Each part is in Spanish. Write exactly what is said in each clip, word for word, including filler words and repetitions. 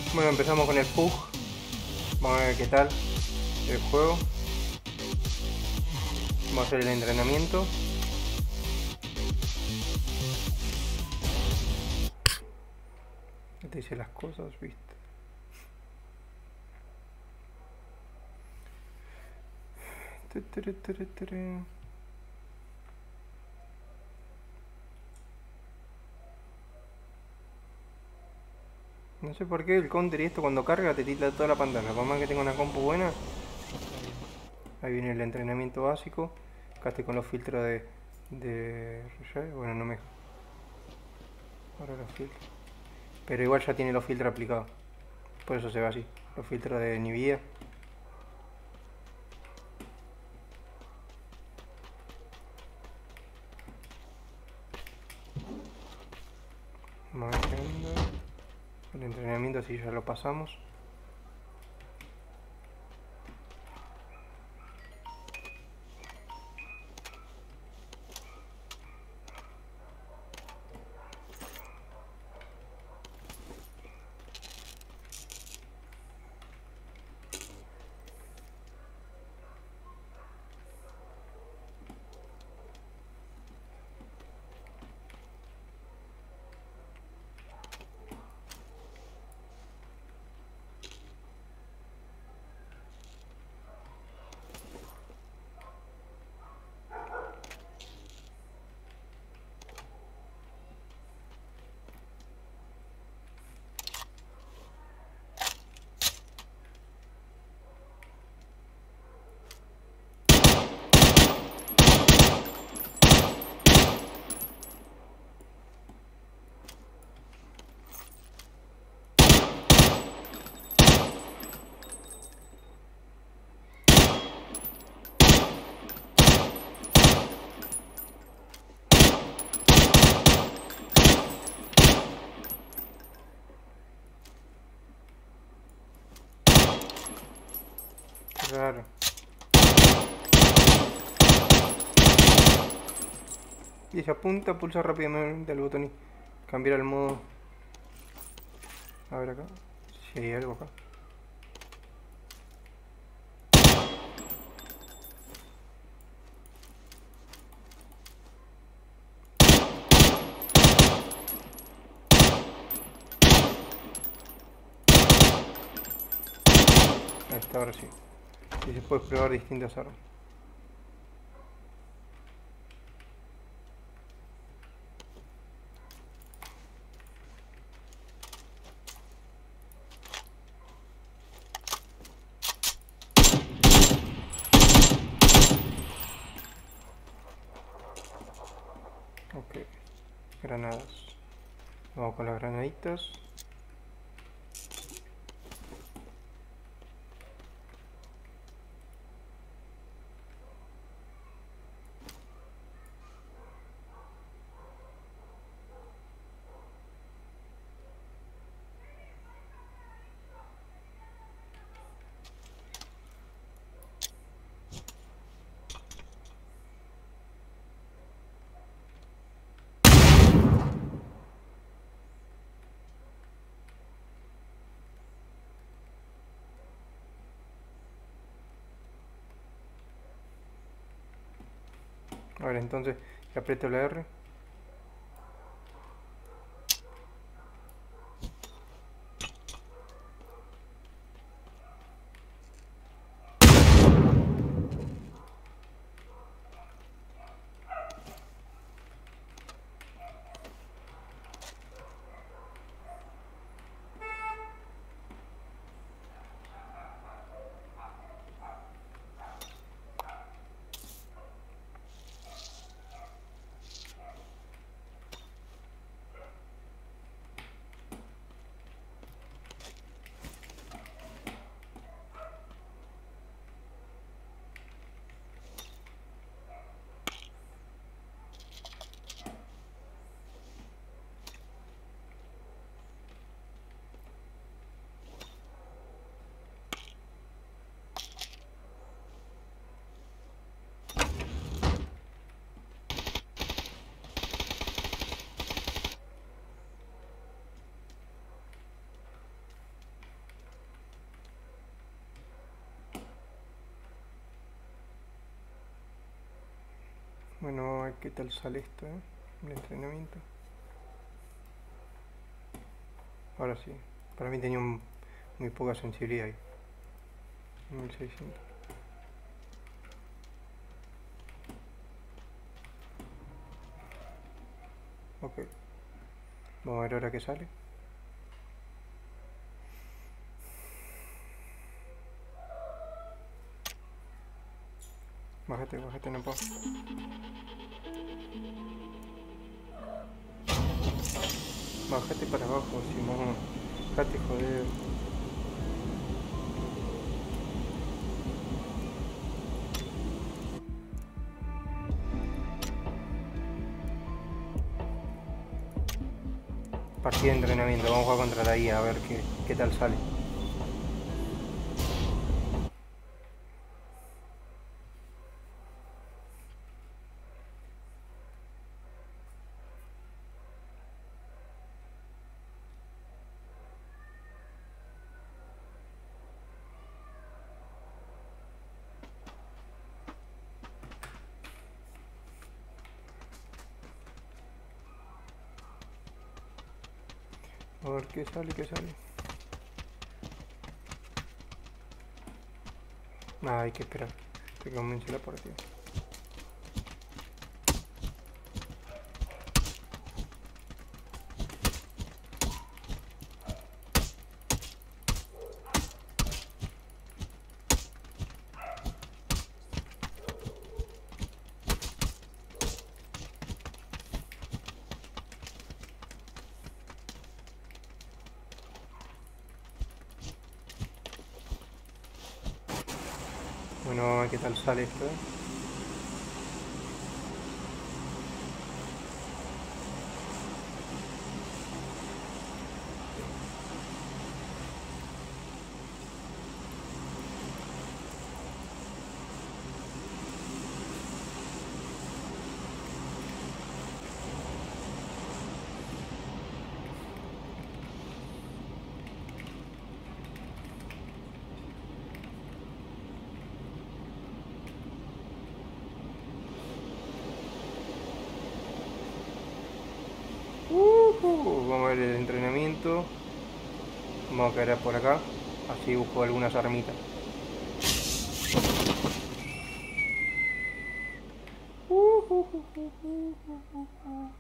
Bueno, empezamos con el P U B G. Vamos a ver qué tal el juego. Vamos a hacer el entrenamiento. Te dice las cosas, viste. No sé por qué el counter y esto cuando carga te tira toda la pantalla. Por más que tenga una compu buena. Ahí viene el entrenamiento básico. Acá estoy con los filtros de... de bueno, no me... Ahora los filtros. Pero igual ya tiene los filtros aplicados. Por eso se ve así. Los filtros de Nvidia. Vamos a ver qué onda. El entrenamiento si ya lo pasamos. Raro. Y se apunta, pulsa rápidamente el botón y cambiar el modo. A ver acá. Si hay algo acá. Ahí está, ahora sí. Y se puede probar distintas armas. Ok. Granadas. Vamos con las granaditas. Ahora entonces aprieto la R. Bueno, ¿qué tal sale esto, eh? El entrenamiento. Ahora sí. Para mí tenía un, muy poca sensibilidad ahí. mil seiscientos. Ok. Vamos a ver ahora qué sale. Bájate, bájate, no puedo. Bájate para abajo, Simón. Bájate, joder. Partida de entrenamiento. Vamos a jugar contra la I A a ver qué, qué tal sale. A ver qué sale, qué sale. Ah, hay que esperar que comience la partida. Bueno, ¿qué tal sale esto, eh? Uh, vamos a ver el entrenamiento. Vamos a caer por acá. Así busco algunas armitas. Uh, uh, uh, uh, uh, uh, uh.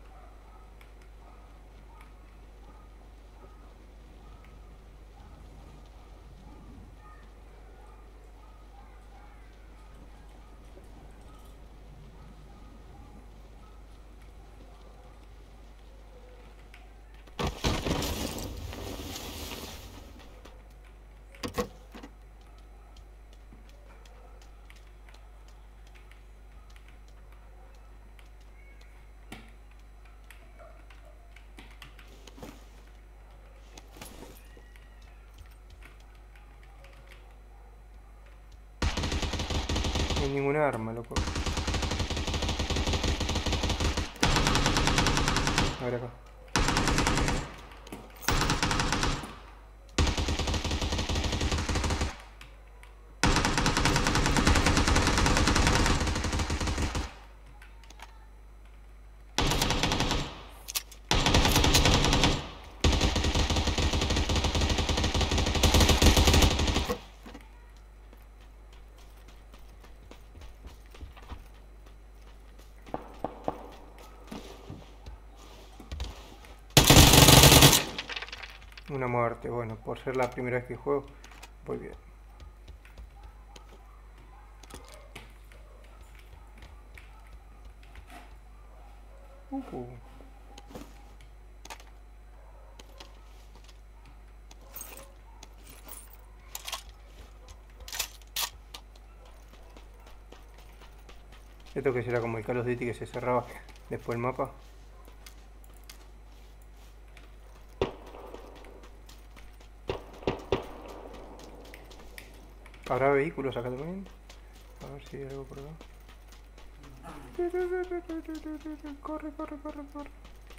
No hay ninguna arma, loco. A ver acá. Una muerte, bueno, por ser la primera vez que juego, voy bien. Uh -huh. Esto que será como el Call of Duty que se cerraba después el mapa. ¿Habrá vehículos acá también? A ver si hay algo por acá. Corre, corre, corre, corre.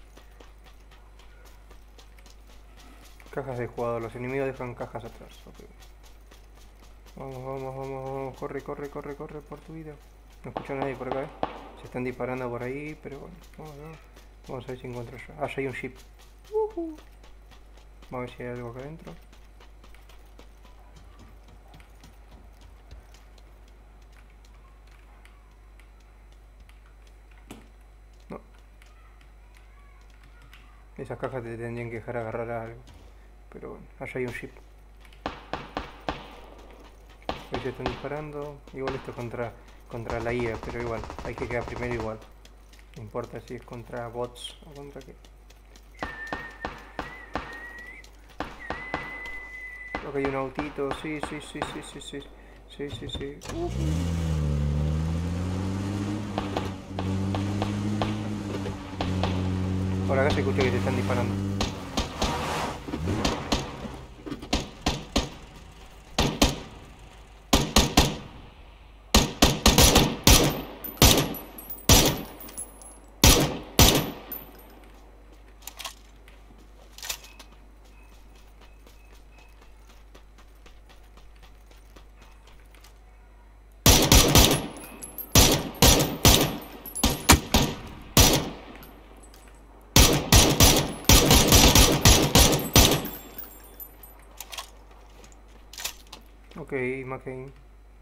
Cajas de jugador, los enemigos dejan cajas atrás. Okay. Vamos, vamos, vamos, vamos, corre, corre, corre, corre por tu vida. No escucho a nadie por acá, eh. Se están disparando por ahí, pero bueno, vamos a ver, vamos a ver si encuentro yo. Ah, ya hay un jeep. Uh-huh. Vamos a ver si hay algo acá adentro. No. Esas cajas te tendrían que dejar agarrar algo. Pero bueno, allá hay un jeep. Ahí se están disparando. Igual esto es contra, contra la I A, pero igual, hay que quedar primero igual. No importa si es contra bots o contra qué. Creo que hay un autito, sí, sí, sí, sí, sí, sí. Sí, sí, sí. Uh. Por acá se escucha que te están disparando. Ok, McCain.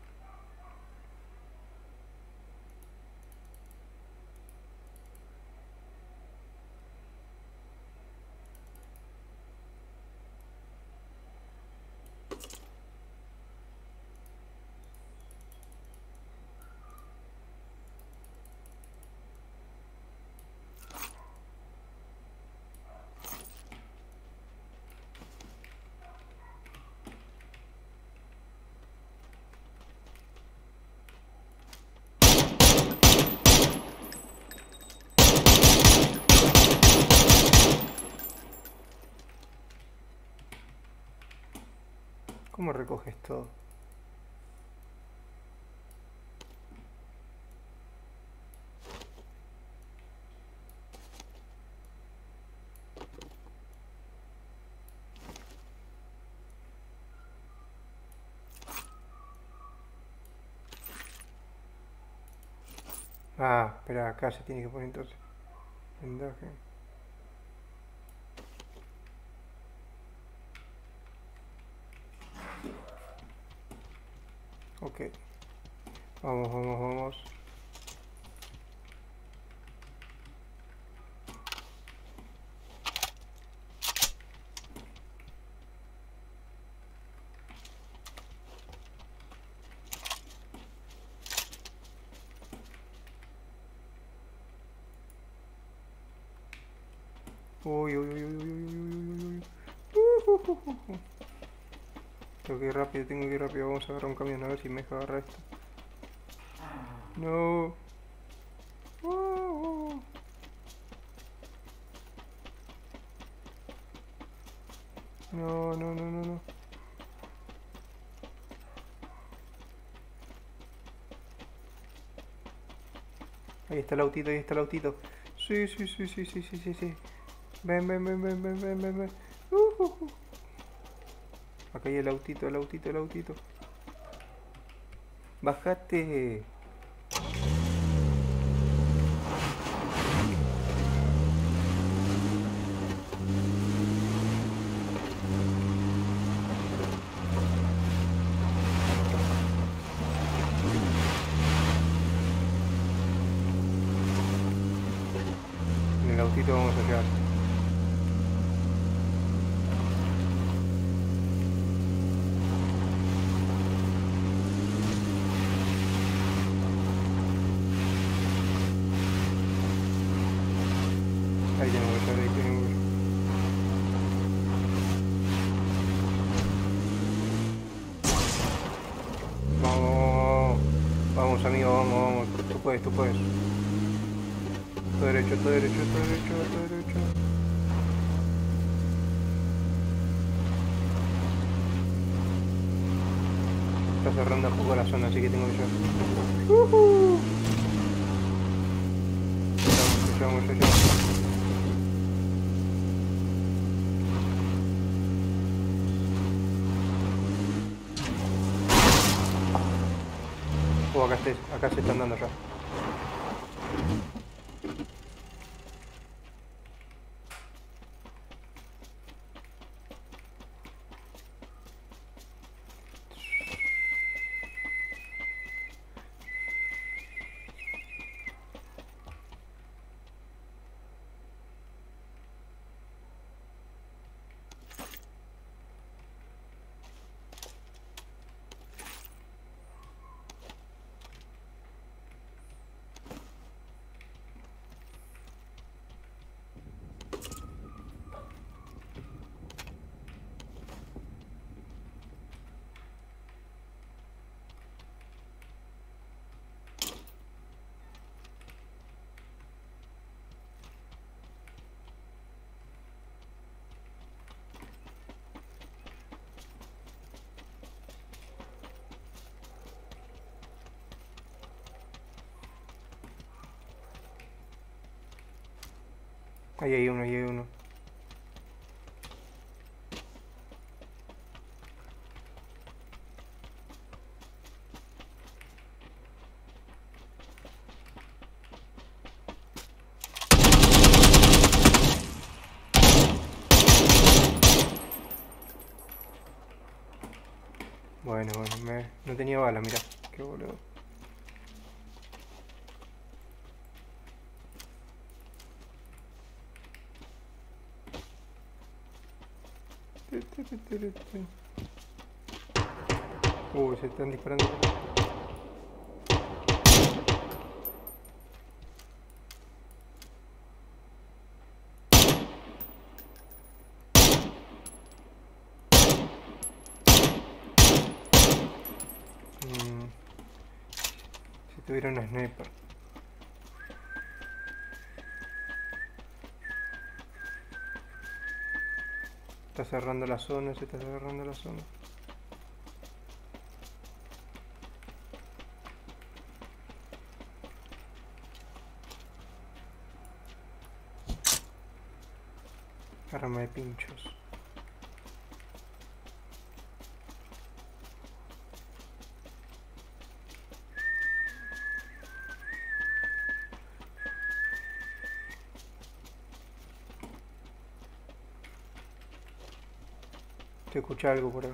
¿Cómo recoges todo? Ah, espera, acá se tiene que poner entonces. Vendaje. Ok. Vamos, vamos, vamos. Uy, uy, uy, uy, uy, uy, uy, uy. Uh, uh, uh, uh. Tengo que ir rápido, tengo que ir rápido. Vamos a agarrar un camión a ver si me deja agarrar esto. No. Uh, uh. No, no, no, no, no. Ahí está el autito, ahí está el autito. Sí, sí, sí, sí, sí, sí, sí, sí. Ven, ven, ven, ven, ven, ven, ven, ven. Uh, uh, uh. Acá hay el autito, el autito, el autito. Bájate. En el autito vamos a llegar. Ahí tenemos que estar, ahí tenemos que estar. Vamos, vamos amigo, vamos, vamos. Tú puedes, tú puedes. Todo derecho, todo derecho, todo derecho, todo derecho. Está cerrando un poco la zona, así que tengo que llegar. Uh-huh. Ya vamos, ya vamos. Oh, acá, estés, acá se están dando ya. Ahí hay uno, ahí hay uno. Bueno, bueno, me... no tenía bala, mira, qué boludo. Uy, se están disparando. Mm, si tuviera una sniper. Está cerrando la zona, se está cerrando la zona. Arma de pinchos. Se escucha algo por acá.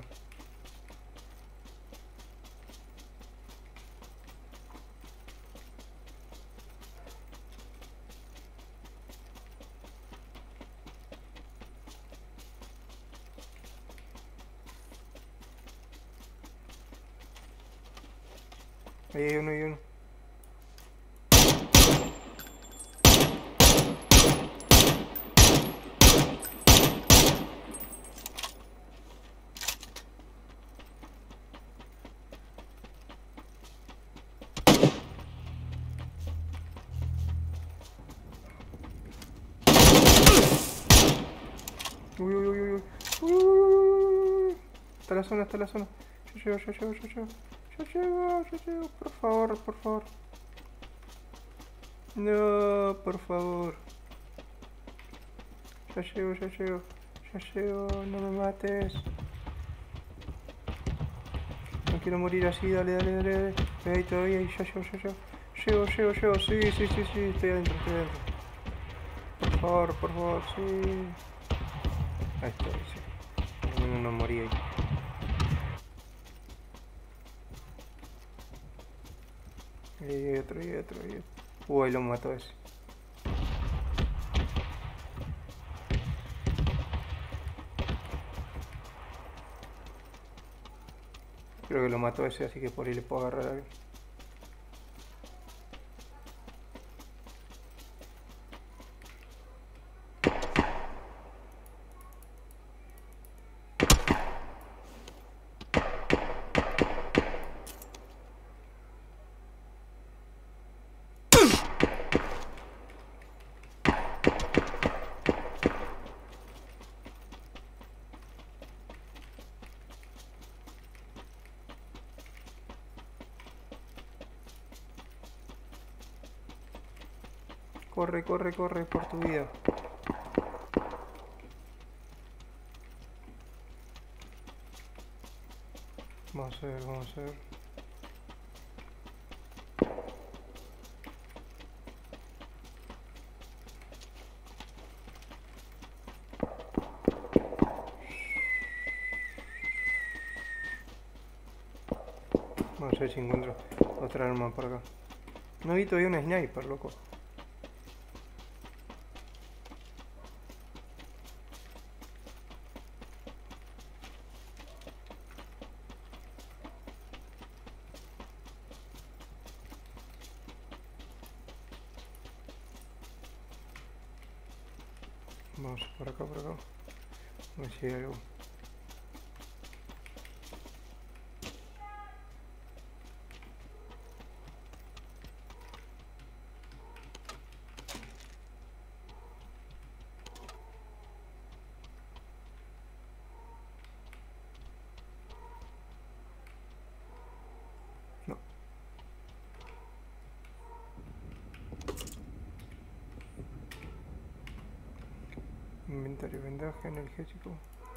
Ahí hay uno, hay uno. Uy, uy, uy, uy, uy, uy, uy. Está la zona, está la zona. Yo llego, yo llego, yo llego. Yo llego, yo llego, por favor, por favor. No, por favor. Ya llego, ya llego. Ya llego, no me mates. No quiero morir así, dale, dale, dale, dale. Ahí todavía, ahí, ya llego, ya llego. Llego, llego, llego, sí, sí, sí, sí, estoy adentro, estoy adentro. Por favor, por favor, sí. Ahí estoy, sí. Por lo menos no morí ahí. Ahí hay otro, ahí hay otro, ahí hay otro. Uh, ahí lo mató ese. Creo que lo mató ese, así que por ahí le puedo agarrar algo. Corre, corre, corre por tu vida. Vamos a ver, vamos a ver. Vamos a ver si encuentro otra arma por acá. No vi todavía una sniper, loco. Vamos por acá, por acá. A ver si hay algo. No. inventario, vendaje, energético.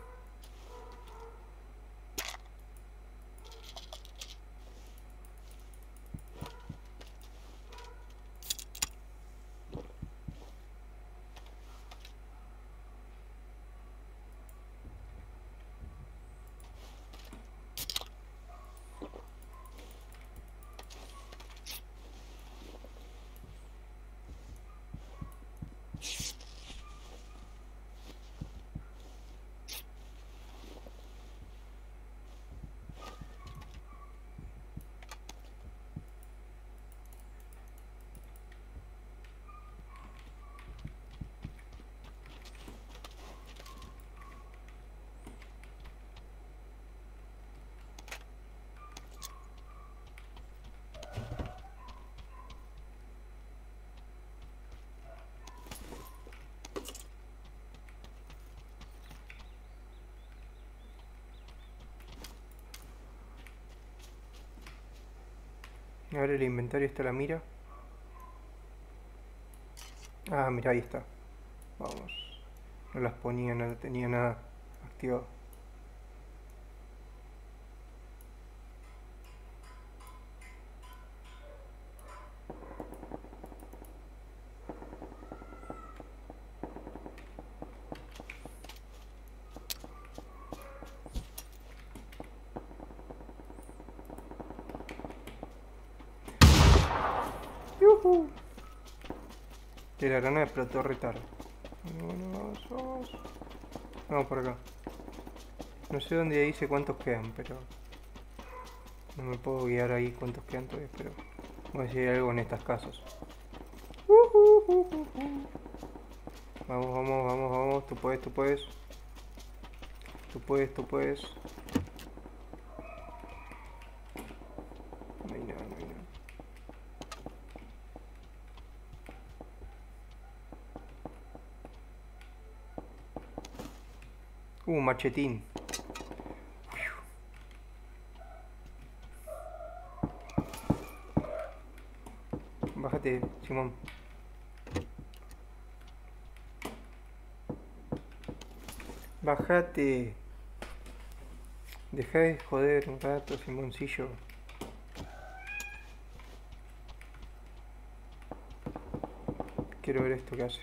Ahora el inventario está la mira. Ah, mira, ahí está. Vamos. No las ponía, no tenía nada activado. ¡Yuhu! Que la granada explotó re tarde. Bueno, vamos, vamos. Vamos por acá. No sé dónde dice cuántos quedan, pero no me puedo guiar ahí cuántos quedan todavía, pero voy a decir algo en estas casas. Vamos, vamos, vamos, vamos. Tú puedes, tú puedes. Tú puedes, tú puedes. No hay nada, no hay nada. Uh, machetín. Bájate, Simón. Bájate. Deja de joder un rato, Simoncillo. Quiero ver esto que hace.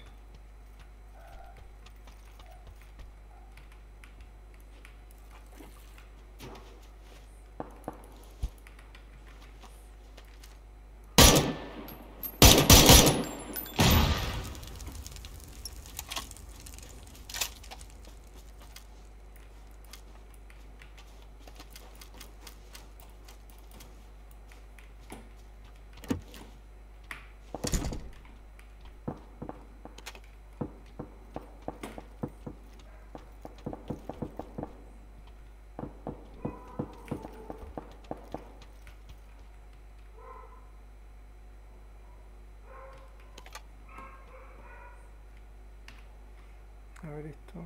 A ver esto.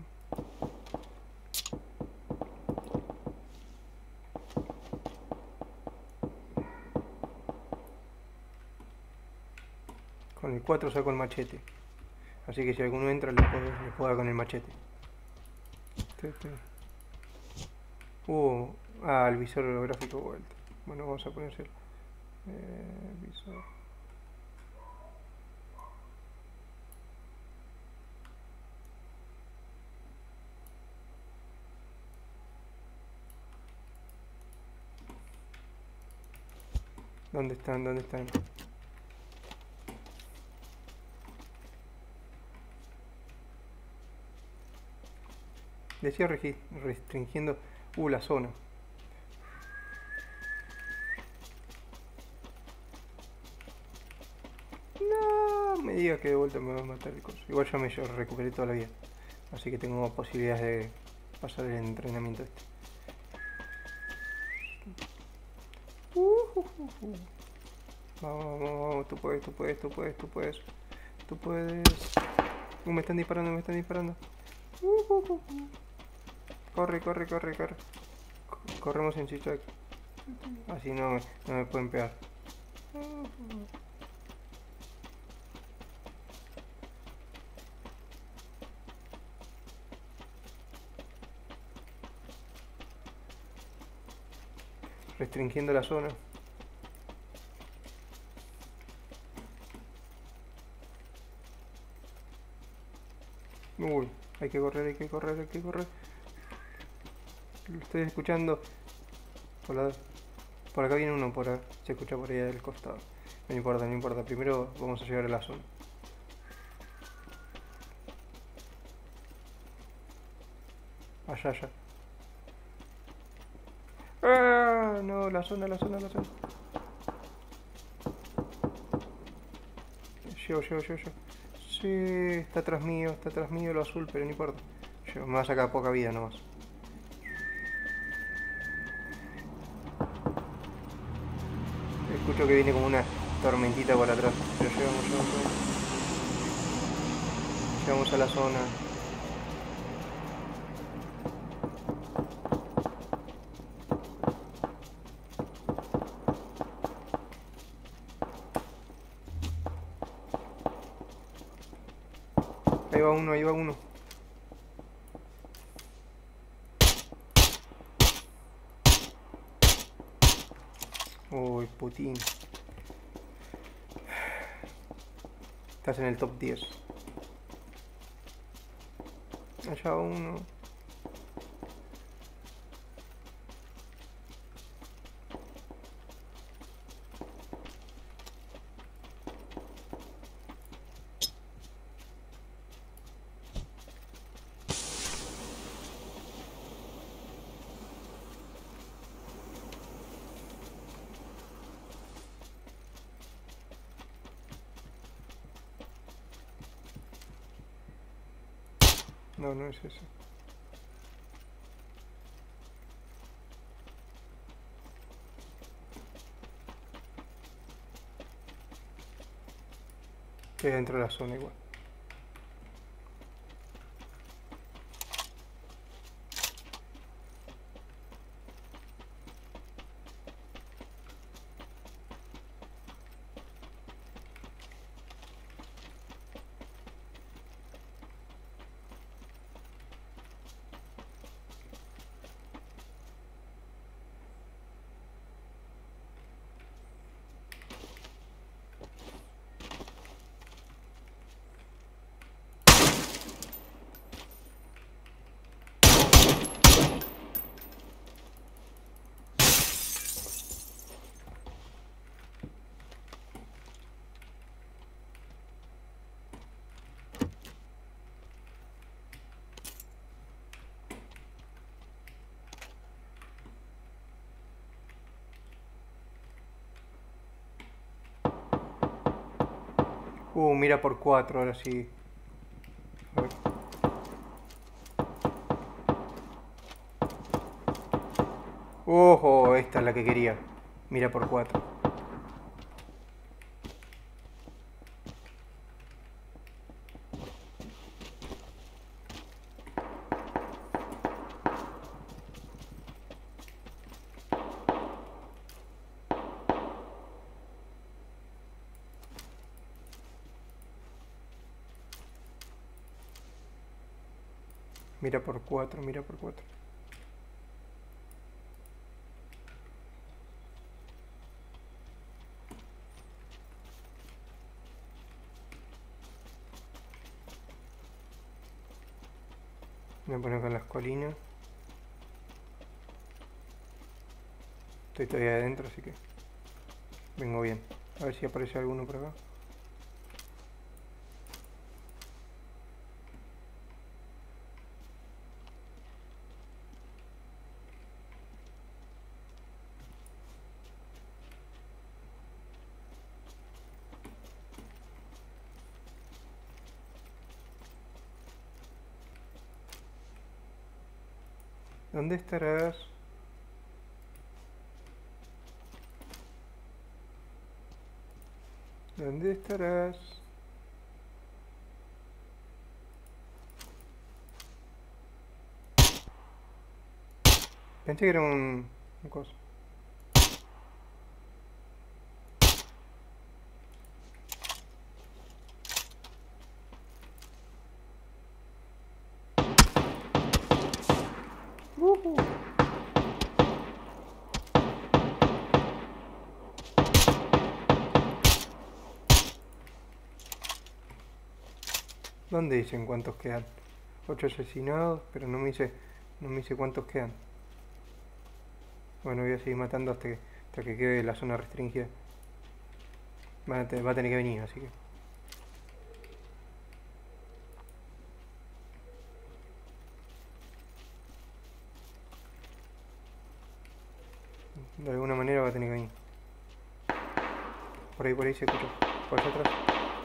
Con el cuatro saco el machete. Así que si alguno entra le puedo, le puedo dar con el machete. Este, este. Uh, ah, el visor holográfico vuelta. Bueno, vamos a ponerse el eh, visor. ¿Dónde están? ¿Dónde están? Decía restringiendo uh, la zona. No me diga que de vuelta me va a matar el coso. Igual ya me yo recuperé toda la vida. Así que tengo posibilidades de pasar el entrenamiento este. Uh, uh, uh, uh. Vamos, vamos, vamos, tú puedes, tú puedes, tú puedes, tú puedes. Tú puedes. Uh, me están disparando, me están disparando. Uh, uh, uh. Corre, corre, corre, corre. Corremos en zigzag. Así no me, no me pueden pegar. restringiendo la zona. Uy, hay que correr, hay que correr, hay que correr. Lo estoy escuchando. Por, la, por acá viene uno, por acá. Se escucha por ahí del costado. No importa, no importa. Primero vamos a llegar a la zona. Allá, allá. ¡Ah! No, la zona, la zona, la zona. Llego, llego, llego, llego. Sí, está atrás mío, está atrás mío lo azul, pero no importa. Llego, me va a sacar poca vida nomás. Escucho que viene como una tormentita por atrás. Pero llegamos, llegamos, llegamos. Llegamos a la zona. Ahí va uno, ahí va uno. Uy, putín. Estás en el top diez. Allá va uno. No, no es ese. Queda dentro de la zona igual. Uh, mira por cuatro, ahora sí. A ver. Ojo, esta es la que quería. Mira por cuatro. Mira por cuatro, mira por cuatro. Me voy a poner con las colinas. Estoy todavía adentro, así que vengo bien. A ver si aparece alguno por acá. ¿Dónde estarás? ¿Dónde estarás? Pensé que era un, un coso. Uh-huh. ¿Dónde dicen cuántos quedan? ocho asesinados, pero no me dice, no me dice cuántos quedan. Bueno, voy a seguir matando hasta que, hasta que quede la zona restringida. Va a, te, va a tener que venir, así que... De alguna manera va a tener que venir. Por ahí, por ahí se escucha. Por allá atrás.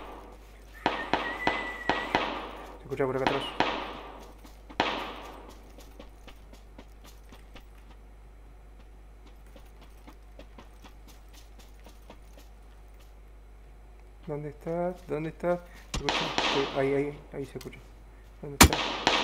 Se escucha por acá atrás. ¿Dónde estás? ¿Dónde estás? ¿Se escucha? Sí, ahí, ahí, ahí se escucha. ¿Dónde estás?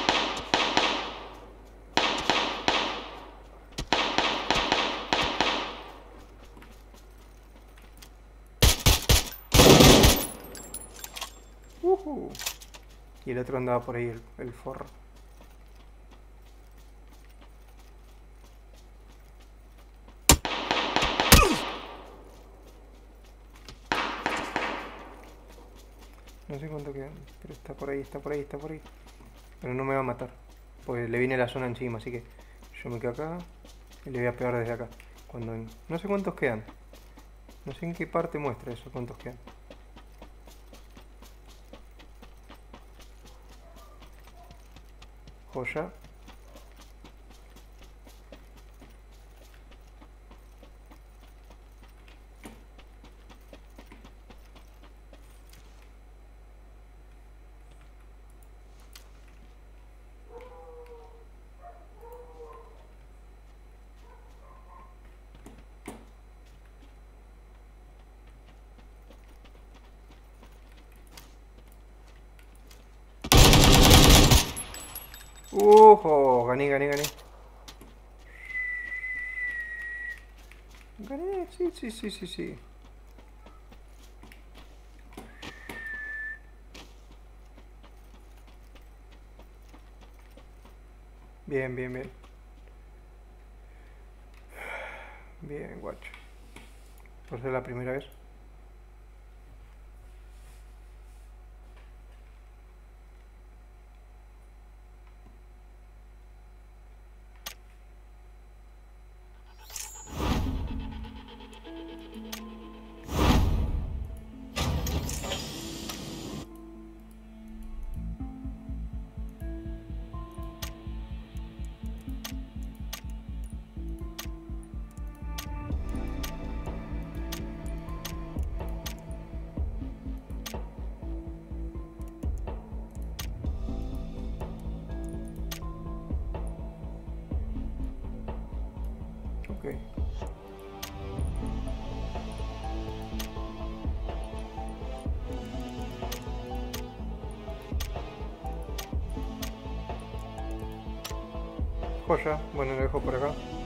Uh-huh. Y el otro andaba por ahí, el, el forro. No sé cuánto queda, pero está por ahí, está por ahí, está por ahí. Pero no me va a matar, porque le viene la zona encima, así que yo me quedo acá y le voy a pegar desde acá. Cuando no sé cuántos quedan. No sé en qué parte muestra eso, cuántos quedan. Joya. ¡Ujo! Gané, gané, gané. Gané, sí, sí, sí, sí, sí. Bien, bien, bien. Bien, guacho. Por ser la primera vez. Ok. Joya, bueno, lo dejo por acá.